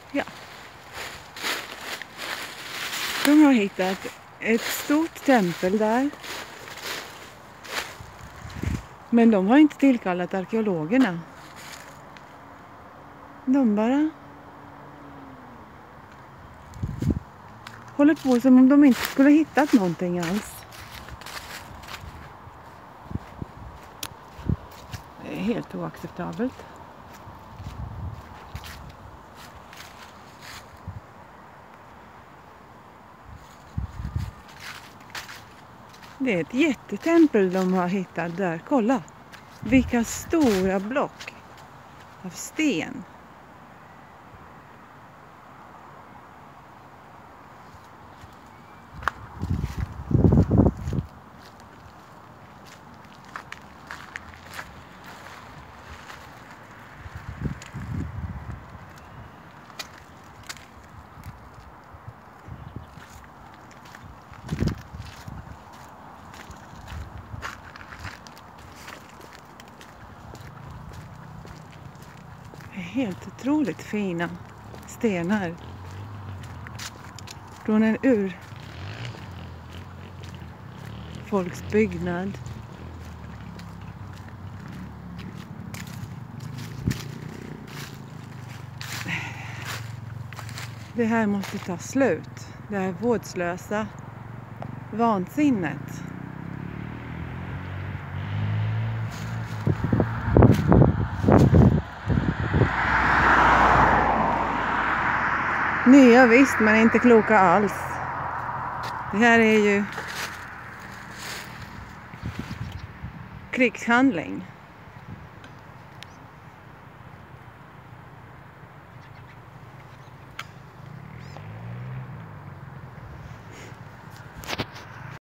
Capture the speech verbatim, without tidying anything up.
Ja. De har hittat ett stort tempel där. Men de har inte tillkallat arkeologerna. De bara håller på som om de inte skulle ha hittat någonting alls. Det är helt oacceptabelt. Det är ett jättetempel de har hittat där. Kolla! Vilka stora block av sten. Helt otroligt fina stenar från en ur folksbyggnad. Det här måste ta slut. Det här vårdslösa vansinnet. Nya visst, men inte kloka alls. Det här är ju krigshandling.